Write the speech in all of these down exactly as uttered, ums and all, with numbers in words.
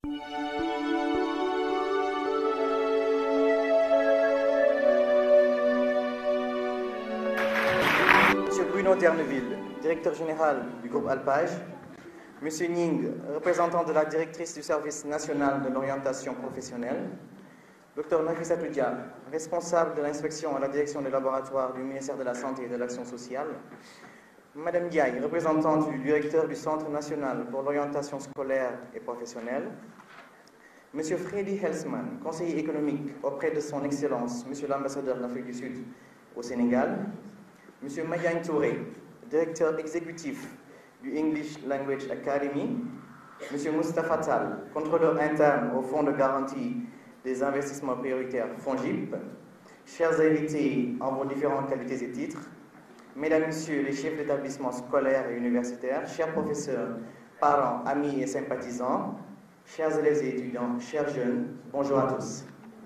Monsieur Bruno Derneville, directeur général du groupe Alpage. Monsieur Ning, représentant de la directrice du service national de l'orientation professionnelle. Docteur Nafissa Toudia, responsable de l'inspection à la direction des laboratoires du ministère de la Santé et de l'Action sociale. Madame Diaye, représentante du directeur du Centre national pour l'orientation scolaire et professionnelle. Monsieur Freddy Helsman, conseiller économique auprès de son Excellence, Monsieur l'ambassadeur de l'Afrique du Sud au Sénégal. Monsieur Madiagne Touré, directeur exécutif du English Language Academy. Monsieur Moustapha Tal, contrôleur interne au Fonds de garantie des investissements prioritaires FONGIP. Chers invités en vos différentes qualités et titres, Mesdames, Messieurs les chefs d'établissement scolaires et universitaires, chers professeurs, parents, amis et sympathisants, chers élèves et étudiants, chers jeunes, bonjour à tous.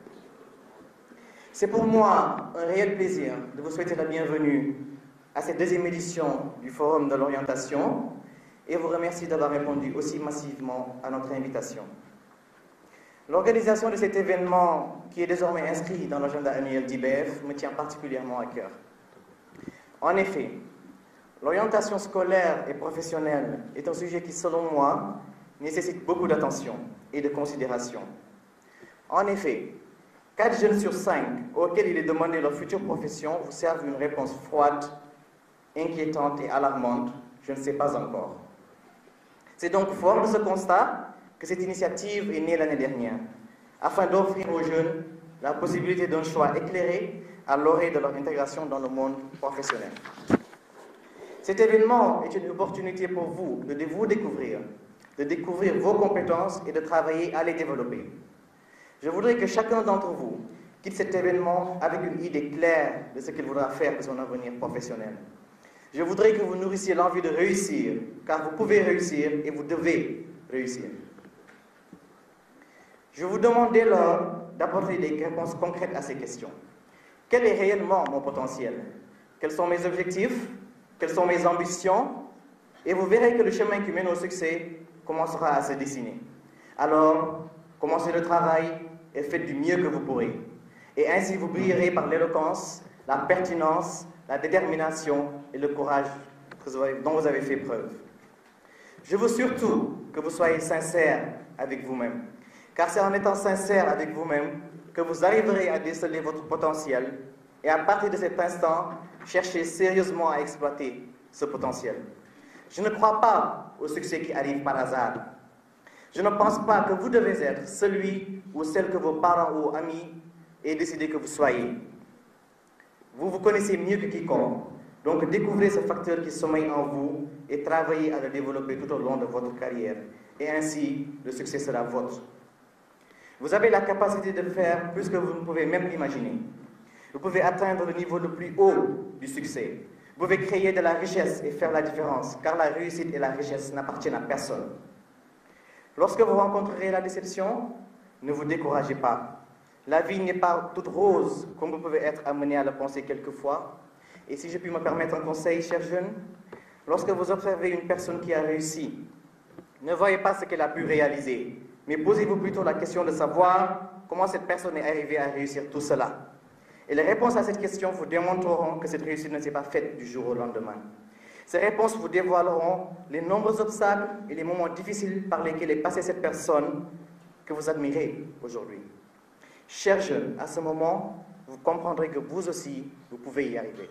C'est pour moi un réel plaisir de vous souhaiter la bienvenue à cette deuxième édition du Forum de l'orientation et vous remercie d'avoir répondu aussi massivement à notre invitation. L'organisation de cet événement, qui est désormais inscrit dans l'agenda annuel d'I B F, me tient particulièrement à cœur. En effet, l'orientation scolaire et professionnelle est un sujet qui, selon moi, nécessite beaucoup d'attention et de considération. En effet, quatre jeunes sur cinq auxquels il est demandé leur future profession vous servent une réponse froide, inquiétante et alarmante, je ne sais pas encore. C'est donc fort de ce constat que cette initiative est née l'année dernière, afin d'offrir aux jeunes la possibilité d'un choix éclairé à l'orée de leur intégration dans le monde professionnel. Cet événement est une opportunité pour vous de vous découvrir, de découvrir vos compétences et de travailler à les développer. Je voudrais que chacun d'entre vous quitte cet événement avec une idée claire de ce qu'il voudra faire de son avenir professionnel. Je voudrais que vous nourrissiez l'envie de réussir, car vous pouvez réussir et vous devez réussir. Je vous demande dès lors d'apporter des réponses concrètes à ces questions. Quel est réellement mon potentiel? Quels sont mes objectifs? Quelles sont mes ambitions? Et vous verrez que le chemin qui mène au succès commencera à se dessiner. Alors, commencez le travail et faites du mieux que vous pourrez. Et ainsi vous brillerez par l'éloquence, la pertinence, la détermination et le courage dont vous avez fait preuve. Je veux surtout que vous soyez sincères avec vous-même, car c'est en étant sincère avec vous-même que vous arriverez à déceler votre potentiel et à partir de cet instant, chercher sérieusement à exploiter ce potentiel. Je ne crois pas au succès qui arrive par hasard. Je ne pense pas que vous devez être celui ou celle que vos parents ou amis aient décidé que vous soyez. Vous vous connaissez mieux que quiconque, donc découvrez ce facteur qui sommeille en vous et travaillez à le développer tout au long de votre carrière. Et ainsi, le succès sera vôtre. Vous avez la capacité de faire plus que vous ne pouvez même l'imaginer. Vous pouvez atteindre le niveau le plus haut du succès. Vous pouvez créer de la richesse et faire la différence, car la réussite et la richesse n'appartiennent à personne. Lorsque vous rencontrerez la déception, ne vous découragez pas. La vie n'est pas toute rose, comme vous pouvez être amené à le penser quelquefois. Et si je puis me permettre un conseil, chers jeunes, lorsque vous observez une personne qui a réussi, ne voyez pas ce qu'elle a pu réaliser, mais posez-vous plutôt la question de savoir comment cette personne est arrivée à réussir tout cela. Et les réponses à cette question vous démontreront que cette réussite ne s'est pas faite du jour au lendemain. Ces réponses vous dévoileront les nombreux obstacles et les moments difficiles par lesquels est passée cette personne que vous admirez aujourd'hui. Chers jeunes, à ce moment, vous comprendrez que vous aussi, vous pouvez y arriver.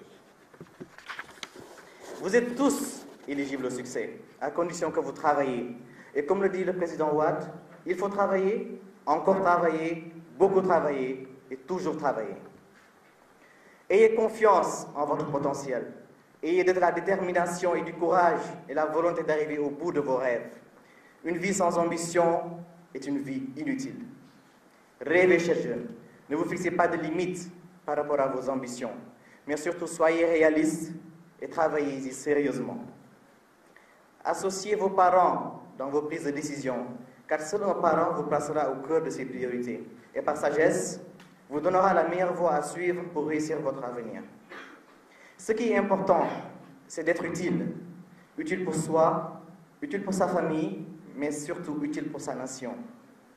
Vous êtes tous éligibles au succès, à condition que vous travaillez. Et comme le dit le président Wade, il faut travailler, encore travailler, beaucoup travailler et toujours travailler. Ayez confiance en votre potentiel. Ayez de la détermination et du courage et la volonté d'arriver au bout de vos rêves. Une vie sans ambition est une vie inutile. Rêvez, chers jeunes. Ne vous fixez pas de limites par rapport à vos ambitions, mais surtout soyez réalistes et travaillez-y sérieusement. Associez vos parents dans vos prises de décision, car seul un parent vous placera au cœur de ses priorités et par sagesse, vous donnera la meilleure voie à suivre pour réussir votre avenir. Ce qui est important, c'est d'être utile. Utile pour soi, utile pour sa famille, mais surtout utile pour sa nation.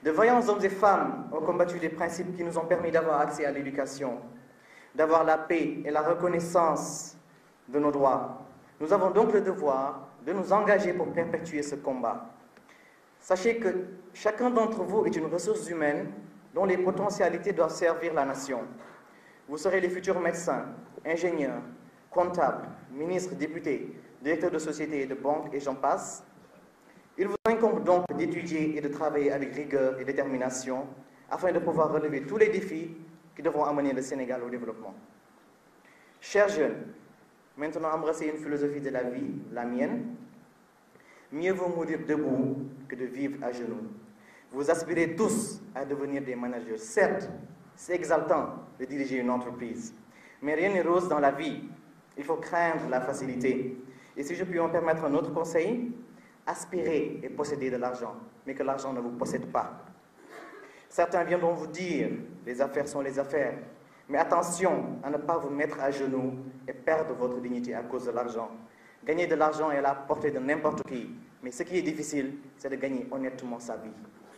De vaillants hommes et femmes ont combattu des principes qui nous ont permis d'avoir accès à l'éducation, d'avoir la paix et la reconnaissance de nos droits. Nous avons donc le devoir de nous engager pour perpétuer ce combat. Sachez que chacun d'entre vous est une ressource humaine dont les potentialités doivent servir la nation. Vous serez les futurs médecins, ingénieurs, comptables, ministres, députés, directeurs de sociétés et de banques, et j'en passe. Il vous incombe donc d'étudier et de travailler avec rigueur et détermination afin de pouvoir relever tous les défis qui devront amener le Sénégal au développement. Chers jeunes, maintenant embrassez une philosophie de la vie, la mienne. Mieux vaut mourir debout que de vivre à genoux. Vous aspirez tous à devenir des managers. Certes, c'est exaltant de diriger une entreprise, mais rien n'est rose dans la vie. Il faut craindre la facilité. Et si je puis en permettre un autre conseil, aspirez et possédez de l'argent, mais que l'argent ne vous possède pas. Certains viendront vous dire, les affaires sont les affaires, mais attention à ne pas vous mettre à genoux et perdre votre dignité à cause de l'argent. Gagner de l'argent est à la portée de n'importe qui, mais ce qui est difficile, c'est de gagner honnêtement sa vie.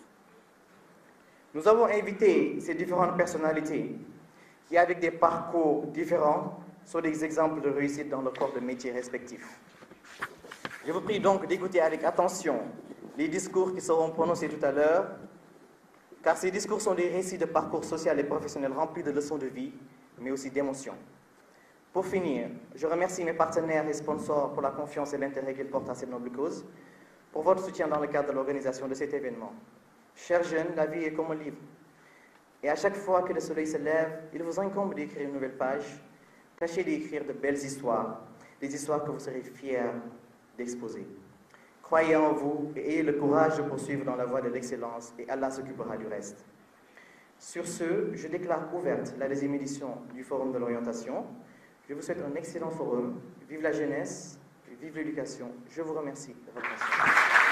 Nous avons invité ces différentes personnalités qui, avec des parcours différents, sont des exemples de réussite dans leur corps de métier respectifs. Je vous prie donc d'écouter avec attention les discours qui seront prononcés tout à l'heure, car ces discours sont des récits de parcours social et professionnel remplis de leçons de vie, mais aussi d'émotions. Pour finir, je remercie mes partenaires et sponsors pour la confiance et l'intérêt qu'ils portent à cette noble cause, pour votre soutien dans le cadre de l'organisation de cet événement. Chers jeunes, la vie est comme un livre. Et à chaque fois que le soleil se lève, il vous incombe d'écrire une nouvelle page. Tâchez d'écrire de belles histoires, des histoires que vous serez fiers d'exposer. Croyez en vous et ayez le courage de poursuivre dans la voie de l'excellence, et Allah s'occupera du reste. Sur ce, je déclare ouverte la deuxième édition du Forum de l'orientation. Je vous souhaite un excellent forum. Vive la jeunesse, vive l'éducation. Je vous remercie de votre attention.